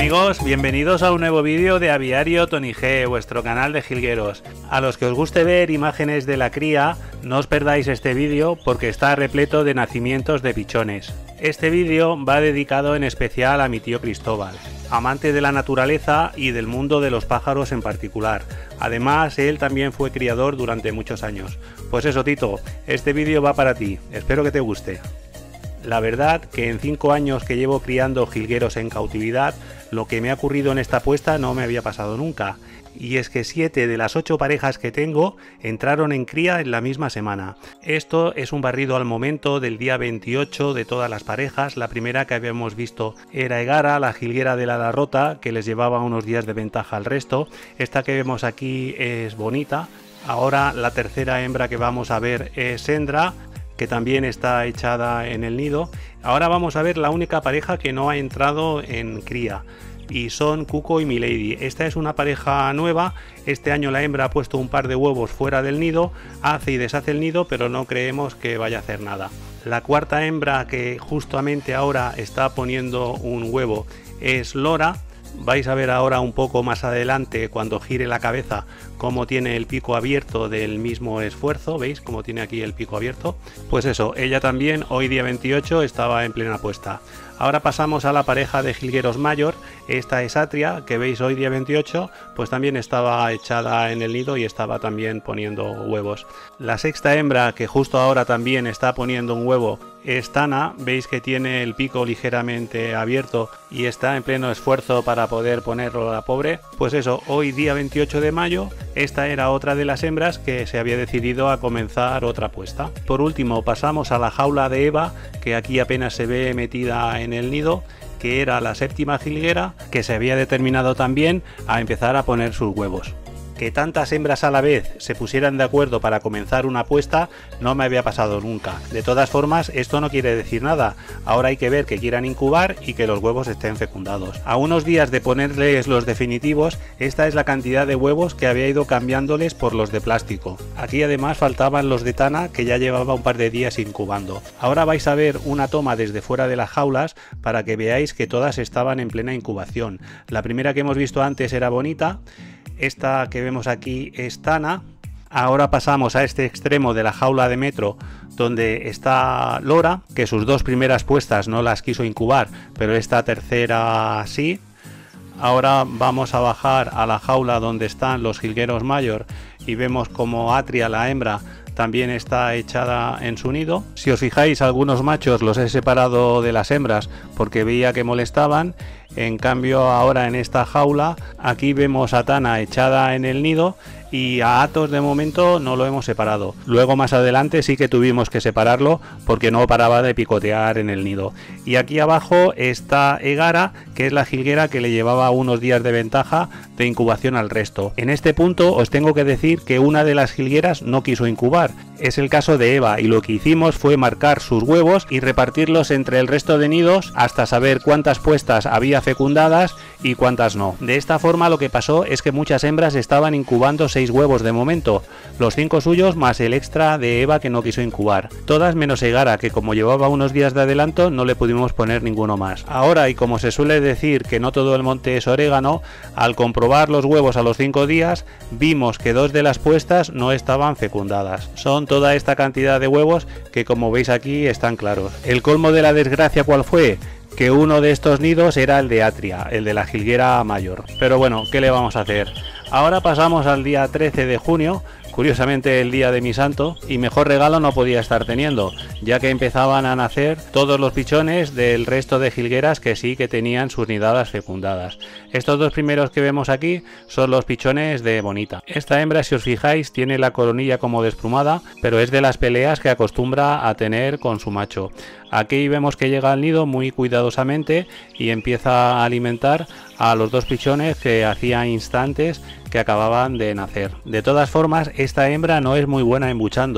amigos, bienvenidos a un nuevo vídeo de Aviario Tony G, vuestro canal de jilgueros. A los que os guste ver imágenes de la cría, no os perdáis este vídeo porque está repleto de nacimientos de pichones. Este vídeo va dedicado en especial a mi tío Cristóbal, amante de la naturaleza y del mundo de los pájaros en particular. Además, él también fue criador durante muchos años. Pues eso, Tito, este vídeo va para ti, espero que te guste. La verdad que en 5 años que llevo criando jilgueros en cautividad, lo que me ha ocurrido en esta puesta no me había pasado nunca. Y es que 7 de las 8 parejas que tengo entraron en cría en la misma semana. Esto es un barrido al momento del día 28 de todas las parejas. La primera que habíamos visto era Egara, la jilguera de la ala rota, que les llevaba unos días de ventaja al resto. Esta que vemos aquí es Bonita. Ahora la tercera hembra que vamos a ver es Sendra, que también está echada en el nido. Ahora vamos a ver la única pareja que no ha entrado en cría, y son Cuco y Milady. Esta es una pareja nueva. Este año la hembra ha puesto un par de huevos fuera del nido, hace y deshace el nido, pero no creemos que vaya a hacer nada. La cuarta hembra que justamente ahora está poniendo un huevo es Lora. Vais a ver ahora un poco más adelante, cuando gire la cabeza, cómo tiene el pico abierto del mismo esfuerzo. ¿Veis cómo tiene aquí el pico abierto? Pues eso, ella también hoy día 28 estaba en plena puesta. Ahora pasamos a la pareja de jilgueros mayor. Esta es Atria, que veis hoy día 28, pues también estaba echada en el nido y estaba también poniendo huevos. La sexta hembra, que justo ahora también está poniendo un huevo, es Tana. Veis que tiene el pico ligeramente abierto y está en pleno esfuerzo para poder ponerlo a la pobre. Pues eso, hoy día 28 de mayo, esta era otra de las hembras que se había decidido a comenzar otra puesta. Por último pasamos a la jaula de Eva, que aquí apenas se ve metida en el nido, que era la séptima jilguera, que se había determinado también a empezar a poner sus huevos. Que tantas hembras a la vez se pusieran de acuerdo para comenzar una puesta no me había pasado nunca. De todas formas, esto no quiere decir nada. Ahora hay que ver que quieran incubar y que los huevos estén fecundados. A unos días de ponerles los definitivos, esta es la cantidad de huevos que había ido cambiándoles por los de plástico. Aquí además faltaban los de Tana, que ya llevaba un par de días incubando. Ahora vais a ver una toma desde fuera de las jaulas para que veáis que todas estaban en plena incubación. La primera que hemos visto antes era Bonita. Esta que vemos aquí es Tana. Ahora pasamos a este extremo de la jaula de metro, donde está Lora, que sus 2 primeras puestas no las quiso incubar, pero esta tercera sí. Ahora vamos a bajar a la jaula donde están los jilgueros mayor y vemos como Atria, la hembra, también está echada en su nido. Si os fijáis, algunos machos los he separado de las hembras porque veía que molestaban. En cambio, ahora en esta jaula, aquí vemos a Tana echada en el nido y a Athos de momento no lo hemos separado. Luego más adelante sí que tuvimos que separarlo porque no paraba de picotear en el nido. Y aquí abajo está Egara, que es la jilguera que le llevaba unos días de ventaja de incubación al resto. En este punto os tengo que decir que una de las jilgueras no quiso incubar. Es el caso de Eva, y lo que hicimos fue marcar sus huevos y repartirlos entre el resto de nidos hasta saber cuántas puestas había fecundadas y cuántas no. De esta forma lo que pasó es que muchas hembras estaban incubando 6 huevos de momento, los 5 suyos más el extra de Eva que no quiso incubar. Todas menos Egara, que como llevaba unos días de adelanto no le pudimos poner ninguno más. Ahora, y como se suele decir que no todo el monte es orégano, al comprobar los huevos a los 5 días vimos que 2 de las puestas no estaban fecundadas. Son toda esta cantidad de huevos que, como veis aquí, están claros. El colmo de la desgracia, ¿cuál fue? Que uno de estos nidos era el de Atria, el de la jilguera mayor. Pero bueno, ¿qué le vamos a hacer? Ahora pasamos al día 13 de junio, curiosamente el día de mi santo, y mejor regalo no podía estar teniendo, ya que empezaban a nacer todos los pichones del resto de jilgueras que sí que tenían sus nidadas fecundadas. Estos 2 primeros que vemos aquí son los pichones de Bonita. Esta hembra, si os fijáis, tiene la coronilla como desplumada, pero es de las peleas que acostumbra a tener con su macho. Aquí vemos que llega al nido muy cuidadosamente y empieza a alimentar a los 2 pichones que hacía instantes que acababan de nacer. De todas formas, esta hembra no es muy buena embuchando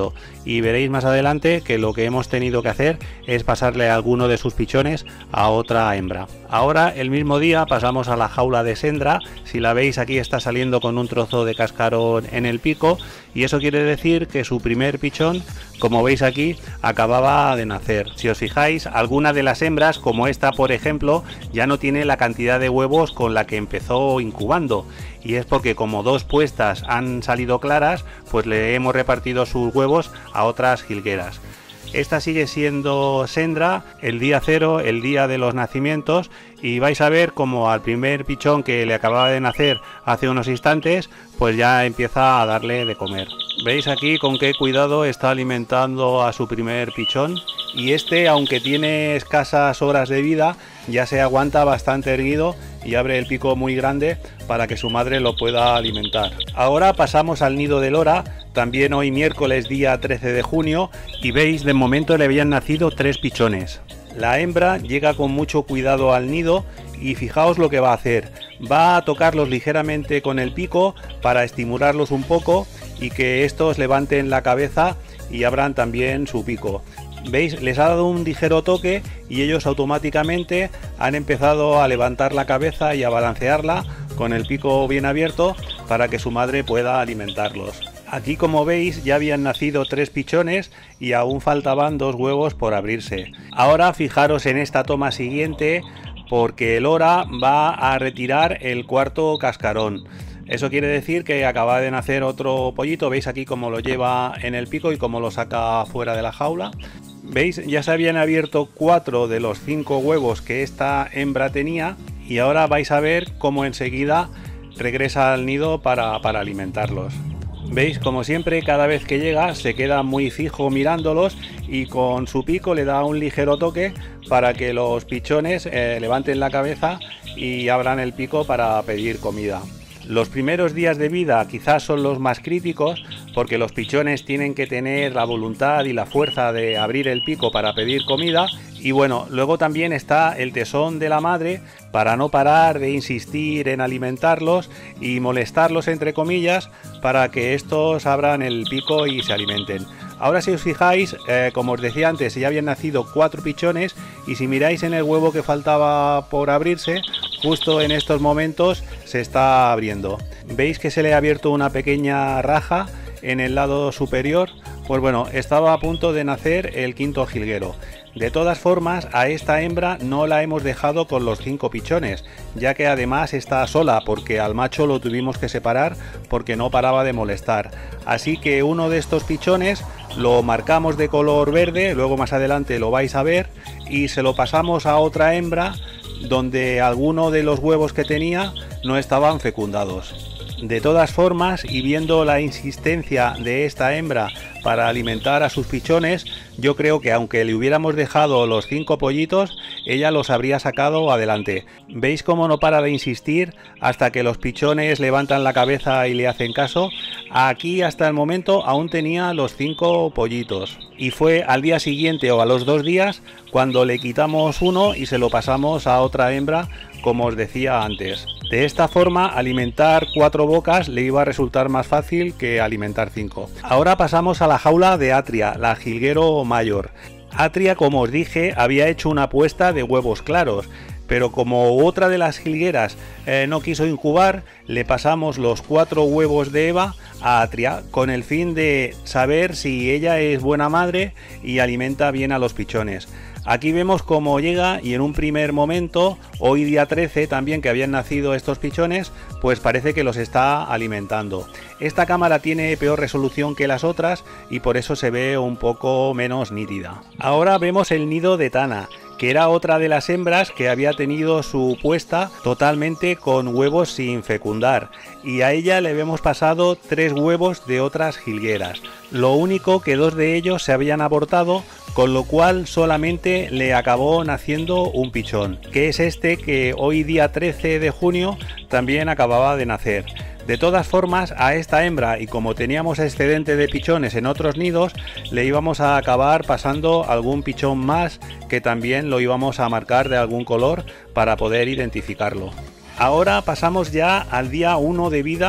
y veréis más adelante que lo que hemos tenido que hacer es pasarle alguno de sus pichones a otra hembra. Ahora el mismo día pasamos a la jaula de Sendra. Si la veis, aquí está saliendo con un trozo de cascarón en el pico, y eso quiere decir que su primer pichón, como veis aquí, acababa de nacer. Si os fijáis, alguna de las hembras, como esta por ejemplo, ya no tiene la cantidad de huevos con la que empezó incubando, y es porque como dos puestas han salido claras, pues le hemos repartido sus huevos a otras jilgueras. Esta sigue siendo Sendra, el día 0, el día de los nacimientos, y vais a ver como al primer pichón que le acababa de nacer hace unos instantes, pues ya empieza a darle de comer. Veis aquí con qué cuidado está alimentando a su primer pichón, y este, aunque tiene escasas horas de vida, ya se aguanta bastante erguido y abre el pico muy grande para que su madre lo pueda alimentar. Ahora pasamos al nido de Lora, también hoy miércoles día 13 de junio, y veis, de momento le habían nacido 3 pichones. La hembra llega con mucho cuidado al nido y fijaos lo que va a hacer. Va a tocarlos ligeramente con el pico para estimularlos un poco y que estos levanten la cabeza y abran también su pico. ¿Veis? Les ha dado un ligero toque y ellos automáticamente han empezado a levantar la cabeza y a balancearla con el pico bien abierto para que su madre pueda alimentarlos. Aquí, como veis, ya habían nacido 3 pichones y aún faltaban 2 huevos por abrirse. Ahora fijaros en esta toma siguiente, porque Lora va a retirar el 4.º cascarón. Eso quiere decir que acaba de nacer otro pollito. Veis aquí cómo lo lleva en el pico y cómo lo saca fuera de la jaula. ¿Veis? Ya se habían abierto 4 de los 5 huevos que esta hembra tenía, y ahora vais a ver cómo enseguida regresa al nido para alimentarlos. ¿Veis? Como siempre, cada vez que llega se queda muy fijo mirándolos y con su pico le da un ligero toque para que los pichones levanten la cabeza y abran el pico para pedir comida. Los primeros días de vida quizás son los más críticos, porque los pichones tienen que tener la voluntad y la fuerza de abrir el pico para pedir comida. Y bueno, luego también está el tesón de la madre para no parar de insistir en alimentarlos y molestarlos, entre comillas, para que estos abran el pico y se alimenten. Ahora, si os fijáis, como os decía antes, ya habían nacido 4 pichones, y si miráis en el huevo que faltaba por abrirse, justo en estos momentos se está abriendo. ¿Veis que se le ha abierto una pequeña raja en el lado superior? Pues bueno, estaba a punto de nacer el 5.º jilguero. De todas formas, a esta hembra no la hemos dejado con los 5 pichones, ya que además está sola, porque al macho lo tuvimos que separar porque no paraba de molestar. Así que uno de estos pichones lo marcamos de color verde, luego más adelante lo vais a ver, y se lo pasamos a otra hembra donde alguno de los huevos que tenía no estaban fecundados. De todas formas, y viendo la insistencia de esta hembra para alimentar a sus pichones, yo creo que aunque le hubiéramos dejado los 5 pollitos, ella los habría sacado adelante. ¿Veis cómo no para de insistir hasta que los pichones levantan la cabeza y le hacen caso? Aquí hasta el momento aún tenía los 5 pollitos, y fue al día siguiente o a los 2 días cuando le quitamos uno y se lo pasamos a otra hembra, como os decía antes. De esta forma, alimentar 4 bocas le iba a resultar más fácil que alimentar 5. Ahora pasamos a la jaula de Atria, la jilguero mayor. Atria, como os dije, había hecho una puesta de huevos claros, pero como otra de las jilgueras no quiso incubar, le pasamos los 4 huevos de Eva a Atria, con el fin de saber si ella es buena madre y alimenta bien a los pichones. Aquí vemos cómo llega, y en un primer momento, hoy día 13 también, que habían nacido estos pichones, pues parece que los está alimentando. Esta cámara tiene peor resolución que las otras y por eso se ve un poco menos nítida. Ahora vemos el nido de Tana, que era otra de las hembras que había tenido su puesta totalmente con huevos sin fecundar, y a ella le habíamos pasado 3 huevos de otras jilgueras. Lo único que 2 de ellos se habían abortado, con lo cual solamente le acabó naciendo un pichón, que es este que hoy día 13 de junio también acababa de nacer. De todas formas, a esta hembra, y como teníamos excedente de pichones en otros nidos, le íbamos a acabar pasando algún pichón más, que también lo íbamos a marcar de algún color para poder identificarlo. Ahora pasamos ya al día 1 de vida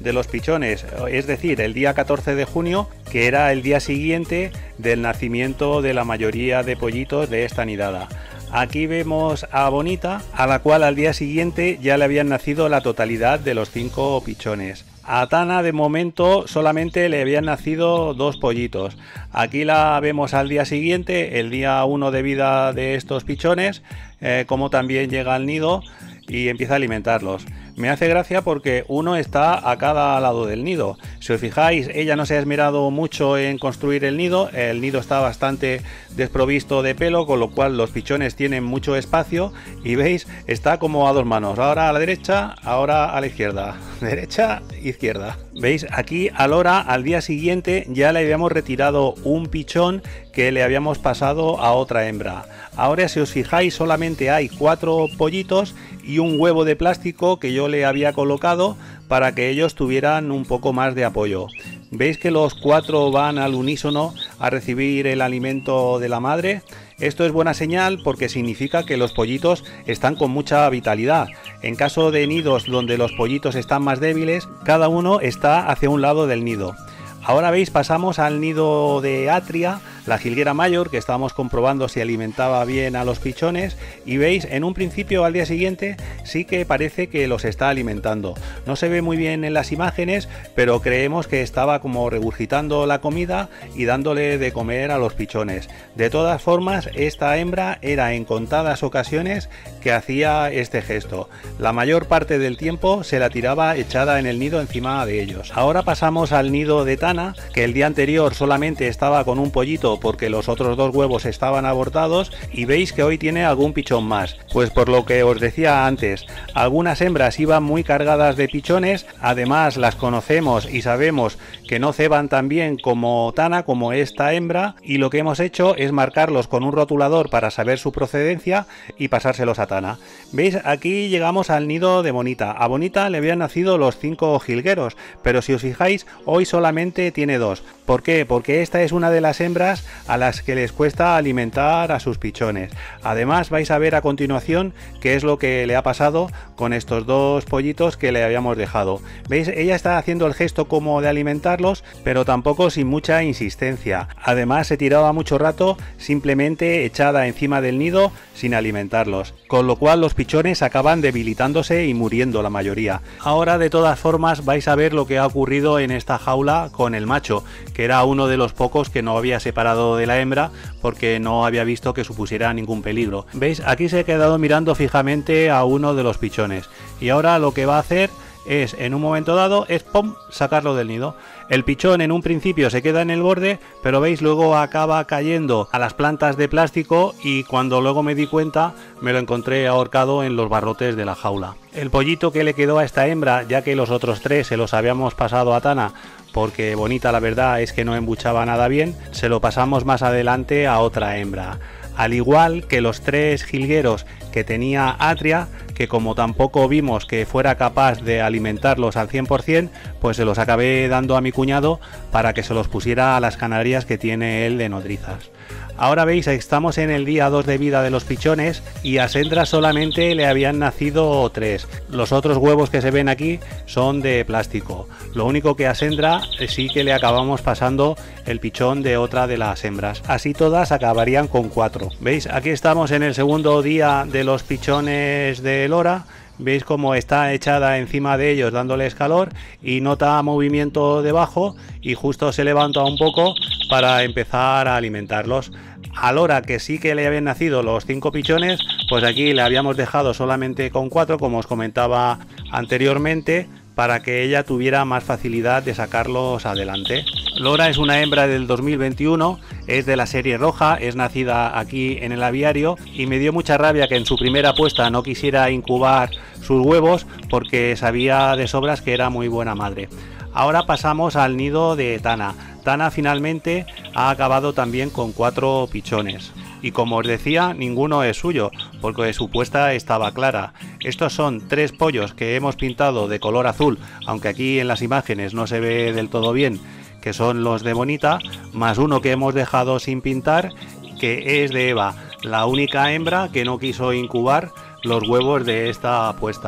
de los pichones, es decir, el día 14 de junio, que era el día siguiente del nacimiento de la mayoría de pollitos de esta nidada. Aquí vemos a Bonita, a la cual al día siguiente ya le habían nacido la totalidad de los 5 pichones. A Tana de momento solamente le habían nacido 2 pollitos. Aquí la vemos al día siguiente, el día 1 de vida de estos pichones, como también llega al nido y empieza a alimentarlos. Me hace gracia porque uno está a cada lado del nido. Si os fijáis, ella no se ha esmerado mucho en construir el nido está bastante desprovisto de pelo, con lo cual los pichones tienen mucho espacio y veis, está como a 2 manos, ahora a la derecha, ahora a la izquierda, derecha, izquierda. Veis, aquí a Lora al día siguiente ya le habíamos retirado un pichón que le habíamos pasado a otra hembra. Ahora, si os fijáis, solamente hay 4 pollitos y un huevo de plástico que yo le había colocado para que ellos tuvieran un poco más de apoyo. ¿Veis que los 4 van al unísono a recibir el alimento de la madre? Esto es buena señal porque significa que los pollitos están con mucha vitalidad. En caso de nidos donde los pollitos están más débiles, cada uno está hacia un lado del nido. Ahora veis, pasamos al nido de Atria, la jilguera mayor, que estábamos comprobando si alimentaba bien a los pichones, y veis, en un principio al día siguiente sí que parece que los está alimentando. No se ve muy bien en las imágenes, pero creemos que estaba como regurgitando la comida y dándole de comer a los pichones. De todas formas, esta hembra era en contadas ocasiones que hacía este gesto. La mayor parte del tiempo se la tiraba echada en el nido encima de ellos. Ahora pasamos al nido de Tana, que el día anterior solamente estaba con un pollito porque los otros 2 huevos estaban abortados, y veis que hoy tiene algún pichón más. Pues por lo que os decía antes, algunas hembras iban muy cargadas de pichones, además las conocemos y sabemos que no ceban tan bien como Tana, como esta hembra, y lo que hemos hecho es marcarlos con un rotulador para saber su procedencia y pasárselos a Tana. Veis, aquí llegamos al nido de Bonita. A Bonita le habían nacido los 5 jilgueros, pero si os fijáis, hoy solamente tiene 2. ¿Por qué? Porque esta es una de las hembras a las que les cuesta alimentar a sus pichones. Además, vais a ver a continuación qué es lo que le ha pasado con estos 2 pollitos que le habíamos dejado. ¿Veis? Ella está haciendo el gesto como de alimentarlos, pero tampoco sin mucha insistencia. Además, se tiraba mucho rato simplemente echada encima del nido sin alimentarlos, con lo cual los pichones acaban debilitándose y muriendo la mayoría. Ahora, de todas formas, vais a ver lo que ha ocurrido en esta jaula con el macho, que era uno de los pocos que no había separado de la hembra porque no había visto que supusiera ningún peligro. ¿Veis? Aquí se ha quedado mirando fijamente a uno de los pichones, y ahora lo que va a hacer es, en un momento dado, es ¡pum!, sacarlo del nido. El pichón en un principio se queda en el borde, pero veis, luego acaba cayendo a las plantas de plástico, y cuando luego me di cuenta me lo encontré ahorcado en los barrotes de la jaula. El pollito que le quedó a esta hembra, ya que los otros 3 se los habíamos pasado a Tana porque Bonita la verdad es que no embuchaba nada bien, se lo pasamos más adelante a otra hembra. Al igual que los 3 jilgueros que tenía Atria, que como tampoco vimos que fuera capaz de alimentarlos al 100%, pues se los acabé dando a mi cuñado para que se los pusiera a las canarias que tiene él de nodrizas. Ahora veis, estamos en el día 2 de vida de los pichones y a Sendra solamente le habían nacido 3. Los otros huevos que se ven aquí son de plástico. Lo único que a Sendra sí que le acabamos pasando el pichón de otra de las hembras. Así todas acabarían con 4. ¿Veis? Aquí estamos en el segundo día de los pichones de Lora. Veis cómo está echada encima de ellos dándoles calor y nota movimiento debajo y justo se levanta un poco para empezar a alimentarlos. A Lora, que sí que le habían nacido los 5 pichones, pues aquí le habíamos dejado solamente con 4, como os comentaba anteriormente, para que ella tuviera más facilidad de sacarlos adelante. Lora es una hembra del 2021, es de la serie roja, es nacida aquí en el aviario y me dio mucha rabia que en su primera puesta no quisiera incubar sus huevos porque sabía de sobras que era muy buena madre. Ahora pasamos al nido de Tana. Tana finalmente ha acabado también con 4 pichones. Y como os decía, ninguno es suyo, porque su puesta estaba clara. Estos son 3 pollos que hemos pintado de color azul, aunque aquí en las imágenes no se ve del todo bien, que son los de Bonita, más uno que hemos dejado sin pintar, que es de Eva, la única hembra que no quiso incubar los huevos de esta puesta.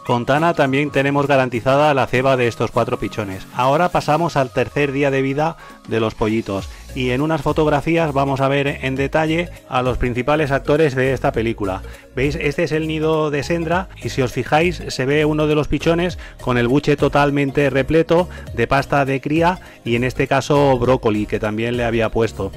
Con Tana también tenemos garantizada la ceba de estos 4 pichones. Ahora pasamos al tercer día de vida de los pollitos y en unas fotografías vamos a ver en detalle a los principales actores de esta película. ¿Veis? Este es el nido de Sendra y si os fijáis se ve uno de los pichones con el buche totalmente repleto de pasta de cría y en este caso brócoli que también le había puesto.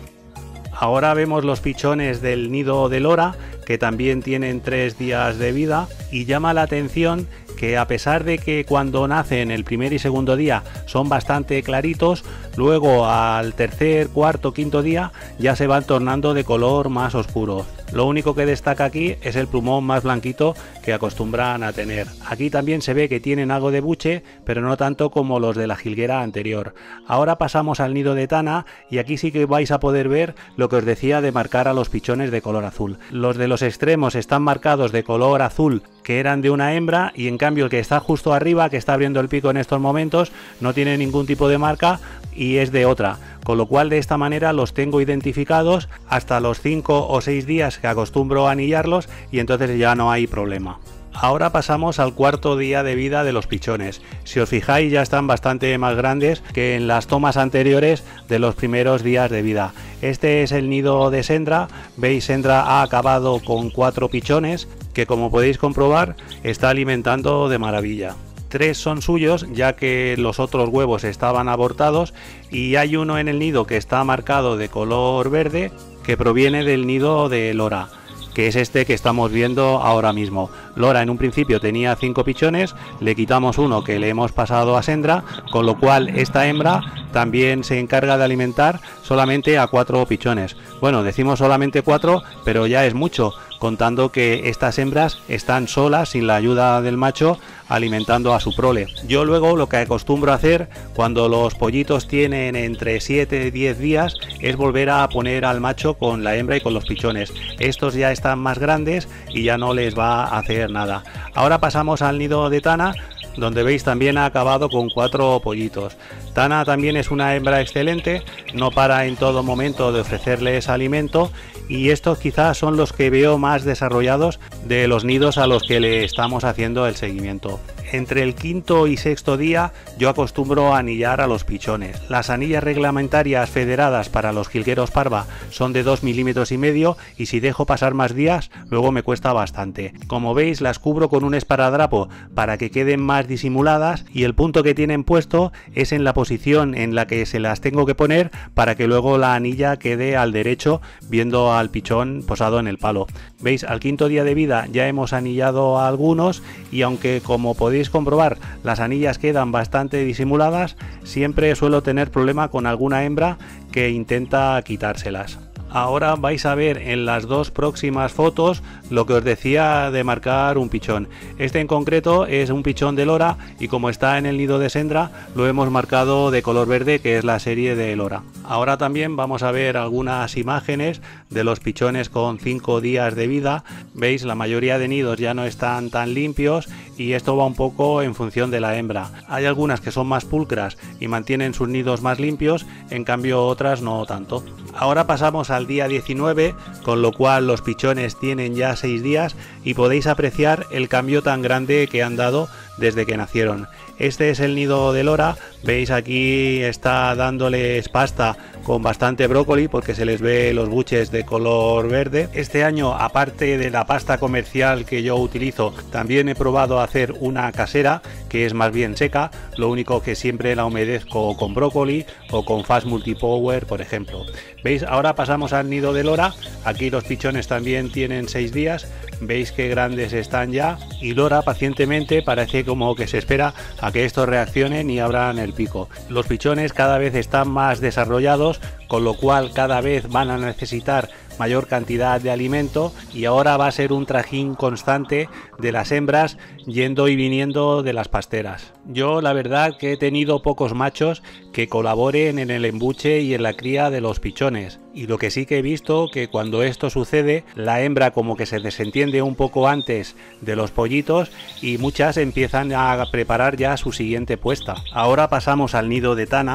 Ahora vemos los pichones del nido de Lora que también tienen 3 días de vida y llama la atención que a pesar de que cuando nacen el primer y segundo día son bastante claritos, luego al tercer, cuarto, quinto día ya se van tornando de color más oscuro. Lo único que destaca aquí es el plumón más blanquito que acostumbran a tener. Aquí también se ve que tienen algo de buche, pero no tanto como los de la jilguera anterior. Ahora pasamos al nido de Tana y aquí sí que vais a poder ver lo que os decía de marcar a los pichones de color azul. Los de los extremos están marcados de color azul que eran de una hembra y en cambio el que está justo arriba, que está abriendo el pico en estos momentos, no tiene ningún tipo de marca y es de otra. Con lo cual de esta manera los tengo identificados hasta los 5 o 6 días que acostumbro a anillarlos y entonces ya no hay problema. Ahora pasamos al cuarto día de vida de los pichones. Si os fijáis ya están bastante más grandes que en las tomas anteriores de los primeros días de vida. Este es el nido de Sendra. Veis, Sendra ha acabado con 4 pichones que como podéis comprobar está alimentando de maravilla. 3 son suyos ya que los otros huevos estaban abortados y hay uno en el nido que está marcado de color verde que proviene del nido de Lora, que es este que estamos viendo ahora mismo. Lora en un principio tenía 5 pichones, le quitamos uno que le hemos pasado a Sendra, con lo cual esta hembra también se encarga de alimentar solamente a 4 pichones. Bueno, decimos solamente 4, pero ya es mucho, contando que estas hembras están solas sin la ayuda del macho alimentando a su prole. Yo luego lo que acostumbro a hacer cuando los pollitos tienen entre 7 y 10 días es volver a poner al macho con la hembra y con los pichones. Estos ya están más grandes y ya no les va a hacer nada. Ahora pasamos al nido de Tana, donde veis también ha acabado con 4 pollitos. Tana también es una hembra excelente, no para en todo momento de ofrecerles alimento y estos quizás son los que veo más desarrollados de los nidos a los que le estamos haciendo el seguimiento. Entre el quinto y sexto día yo acostumbro a anillar a los pichones. Las anillas reglamentarias federadas para los jilgueros parva son de 2,5 milímetros y si dejo pasar más días luego me cuesta bastante. Como veis las cubro con un esparadrapo para que queden más disimuladas y el punto que tienen puesto es en la posición en la que se las tengo que poner para que luego la anilla quede al derecho viendo al pichón posado en el palo. Veis, al quinto día de vida ya hemos anillado a algunos y aunque como podéis comprobar las anillas quedan bastante disimuladas, siempre suelo tener problema con alguna hembra que intenta quitárselas. Ahora vais a ver en las 2 próximas fotos lo que os decía de marcar un pichón. Este en concreto es un pichón de Lora y como está en el nido de Sendra lo hemos marcado de color verde, que es la serie de Lora. Ahora también vamos a ver algunas imágenes de los pichones con 5 días de vida. Veis, la mayoría de nidos ya no están tan limpios y esto va un poco en función de la hembra. Hay algunas que son más pulcras y mantienen sus nidos más limpios, en cambio otras no tanto. Ahora pasamos al día 19, con lo cual los pichones tienen ya 6 días y podéis apreciar el cambio tan grande que han dado desde que nacieron. Este es el nido de Lora, veis aquí está dándoles pasta con bastante brócoli porque se les ve los buches de color verde. Este año, aparte de la pasta comercial que yo utilizo, también he probado a hacer una casera que es más bien seca, lo único que siempre la humedezco con brócoli o con Fast Multipower, por ejemplo. Veis, ahora pasamos al nido de Lora. Aquí los pichones también tienen 6 días, veis qué grandes están ya y Lora pacientemente parece como que se espera a que estos reaccionen y abran el pico. Los pichones cada vez están más desarrollados, con lo cual cada vez van a necesitar mayor cantidad de alimento y ahora va a ser un trajín constante de las hembras yendo y viniendo de las pasteras. Yo la verdad que he tenido pocos machos que colaboren en el embuche y en la cría de los pichones, y lo que sí que he visto que cuando esto sucede la hembra como que se desentiende un poco antes de los pollitos y muchas empiezan a preparar ya su siguiente puesta. Ahora pasamos al nido de Tana.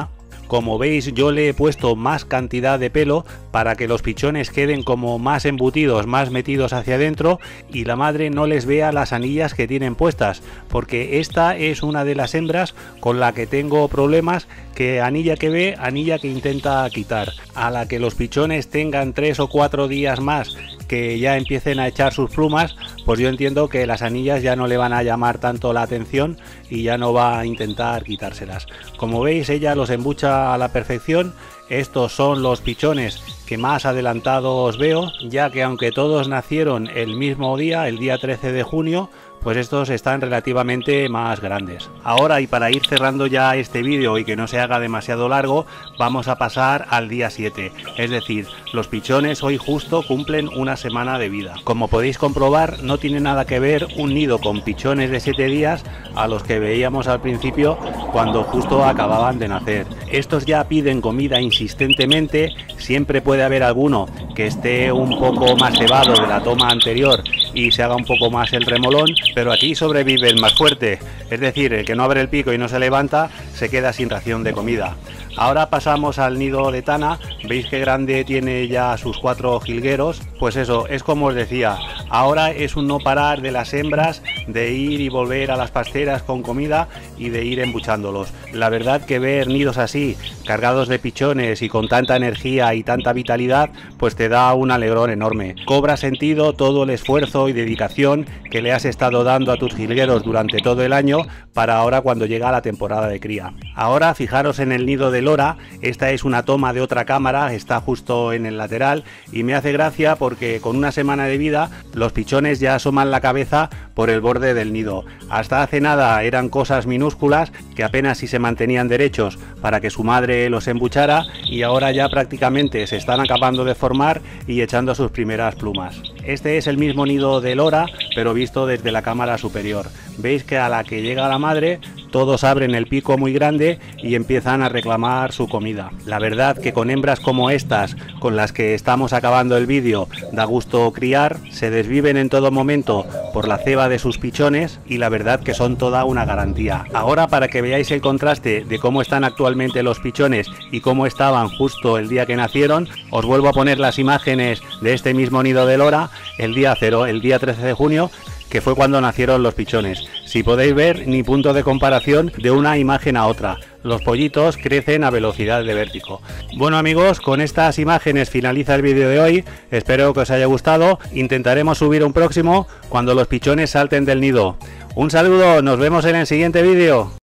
Como veis, yo le he puesto más cantidad de pelo para que los pichones queden como más embutidos, más metidos hacia adentro, y la madre no les vea las anillas que tienen puestas, porque esta es una de las hembras con la que tengo problemas, que anilla que ve, anilla que intenta quitar. A la que los pichones tengan 3 o 4 días más que ya empiecen a echar sus plumas, pues yo entiendo que las anillas ya no le van a llamar tanto la atención y ya no va a intentar quitárselas. Como veis, ella los embucha a la perfección. Estos son los pichones que más adelantados veo, ya que aunque todos nacieron el mismo día, el día 13 de junio, pues estos están relativamente más grandes. Ahora, y para ir cerrando ya este vídeo y que no se haga demasiado largo, vamos a pasar al día 7, es decir, los pichones hoy justo cumplen una semana de vida. Como podéis comprobar, no tiene nada que ver un nido con pichones de 7 días a los que veíamos al principio cuando justo acababan de nacer. Estos ya piden comida insistentemente, siempre puede haber alguno que esté un poco más cebado de la toma anterior y se haga un poco más el remolón, pero aquí sobrevive el más fuerte, es decir, el que no abre el pico y no se levanta se queda sin ración de comida. Ahora pasamos al nido de Tana. Veis que grande tiene ya sus 4 jilgueros. Pues eso, es como os decía, ahora es un no parar de las hembras de ir y volver a las pasteras con comida y de ir embuchándolos. La verdad que ver nidos así, cargados de pichones y con tanta energía y tanta vitalidad, pues te da un alegrón enorme. Cobra sentido todo el esfuerzo y dedicación que le has estado dando a tus jilgueros durante todo el año para ahora cuando llega la temporada de cría. Ahora fijaros en el nido de lora. Esta es una toma de otra cámara, está justo en el lateral y me hace gracia porque con una semana de vida los pichones ya asoman la cabeza por el borde del nido. Hasta hace nada eran cosas minúsculas que apenas si se mantenían derechos para que su madre los embuchara, y ahora ya prácticamente se están acabando de formar y echando sus primeras plumas. Este es el mismo nido de lora, pero visto desde la cámara superior. Veis que a la que llega la madre, todos abren el pico muy grande y empiezan a reclamar su comida. La verdad que con hembras como estas, con las que estamos acabando el vídeo, da gusto criar, se desviven en todo momento por la ceba de sus pichones y la verdad que son toda una garantía. Ahora, para que veáis el contraste de cómo están actualmente los pichones y cómo estaban justo el día que nacieron, os vuelvo a poner las imágenes de este mismo nido de lora el día 0, el día 13 de junio, que fue cuando nacieron los pichones. Si podéis ver, ni punto de comparación de una imagen a otra. Los pollitos crecen a velocidad de vértigo. Bueno amigos, con estas imágenes finaliza el vídeo de hoy. Espero que os haya gustado. Intentaremos subir un próximo cuando los pichones salten del nido. Un saludo, nos vemos en el siguiente vídeo.